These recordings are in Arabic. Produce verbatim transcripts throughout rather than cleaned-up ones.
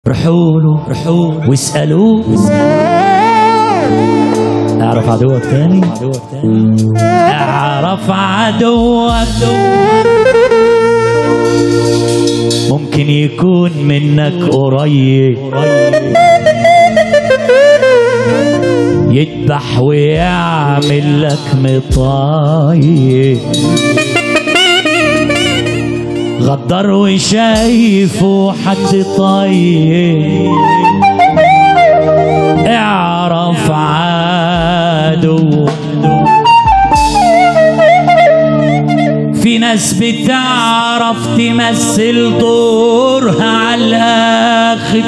رحوله رحوله واسألوه اعرف عدوك تاني اعرف عدوك ممكن يكون منك قريب يذبح ويعمل لك مطايب غدر وشايفه حد طيب اعرف عدو في ناس بتعرف تمثل دورها على الاخر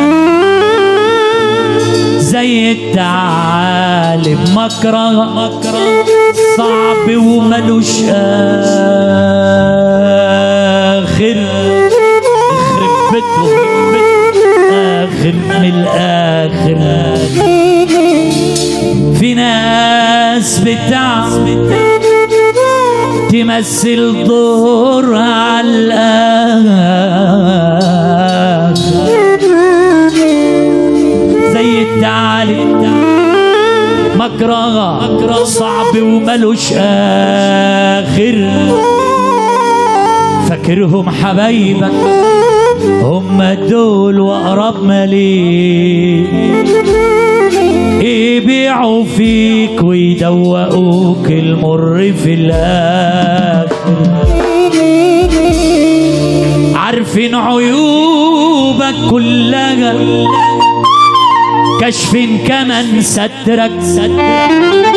زي الثعالب مكره صعب وملوش اخر يخرب بيتهم اخر من الاخر. في ناس بتعرف تمثل دورها على الاخر زي الثعالب مكره صعب وملوش اخر. فاكرهم حبايبك هم دول واقرب ماليك يبيعوا فيك ويدوقوك المر في الاخر. عارفين عيوبك كلها كشفين كمان سترك سترك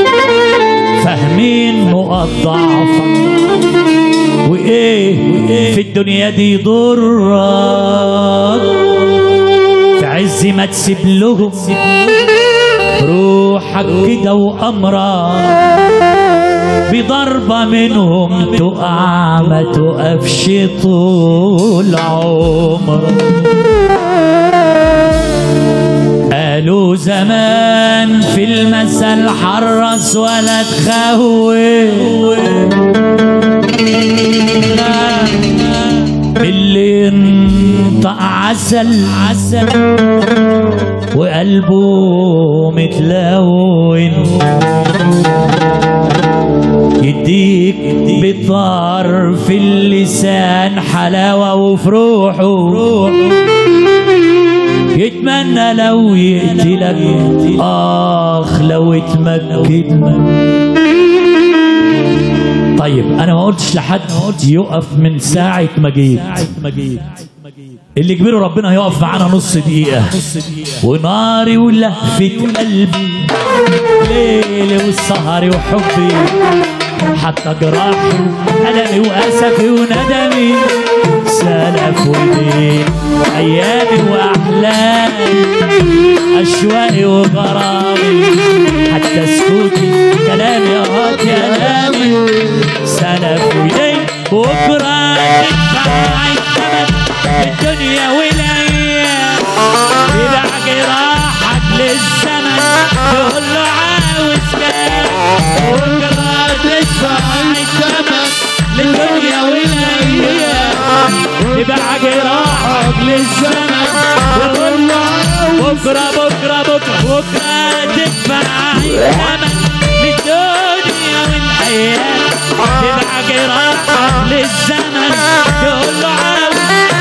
فاهمين نقط ضعفك وايه في الدنيا دي يضرك. في عز ما تسيب لهم روحك كده وامرك بضربة منهم تقع ما تقفش طول عمرك. قالوا زمان في المثل حرص ولا تخوف اللي انطق عسل عسل وقلبه متلون يديك بطرف اللسان حلاوة وفي روحه يتمنى لو يقتلك اخ لو اتمكن. طيب انا ما قلتش لحد يقف من ساعة ما جيت اللي كبيره ربنا هيقف معانا نص دقيقة وناري ولهفة قلبي ليلي والسهر وحبي حتى جراحي ألمي وأسفي وندمي سلف ودين أيامي وأحلامي أشواقي وغرامي حتى سكوتي كلامي أهات ألامي سلف ودين بكرة تدفع الثمن الدنيا والأيام يبقى جراحك للزمن تقول له عاوز كام بكرة تدفع الثمن للدنيا والأيام يبقى جراحك للزمن تقول له بكرة بكرة بكرة بكرة تدفع الثمن للدنيا والأيام يبقى جراحك للزمن تقول له عاوز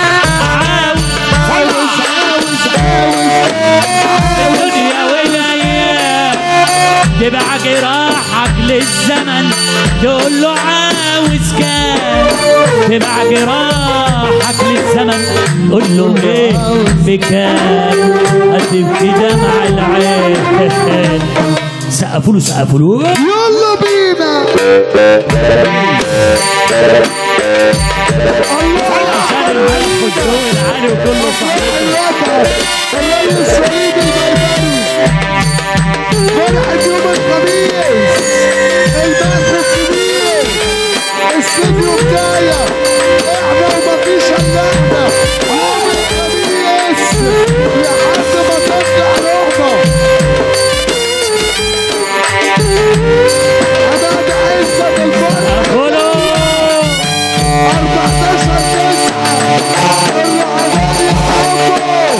الدنيا والايام تبع جراحك للزمن تقول له عاوز كام تبع جراحك للزمن قول له ايه بكام هتبكي دمع العين. سقفوا له سقفوا له يلا بينا عشان الملك والجو العالي وكله صحيح الليل الصعيدي البيضاني فرحة يوم الخميس البث الكبير استديو بداية احنا ومفيش الا احنا يوم الخميس لحد ما تطلع لقطة حماد عزت الفرح أربعتاشر تسعة الرعاية حبه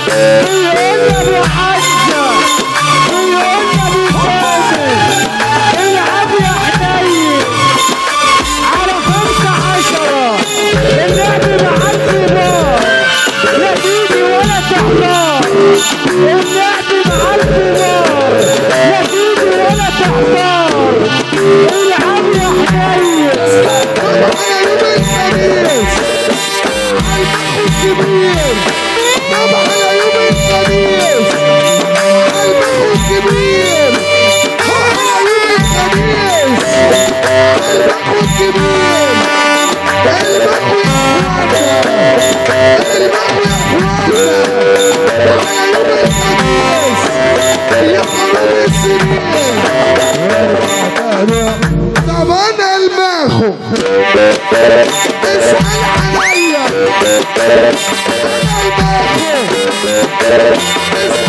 بيقولنا بحجة بيقولنا بفاضل العب يا حنين على خمسة عشرة اللعب مع الكبار لا تيجي ولا تحتار اللعب مع الكبار لا تيجي ولا تحتار العب يا حنين طبعا على يوم الخميس المخ الكبير طبعا على يوم الخميس المخ الكبير المخ يا اخوانا المخ يا اخوانا على يوم الخميس يا خراب السنين طبعا المخ اسأل عليا المخ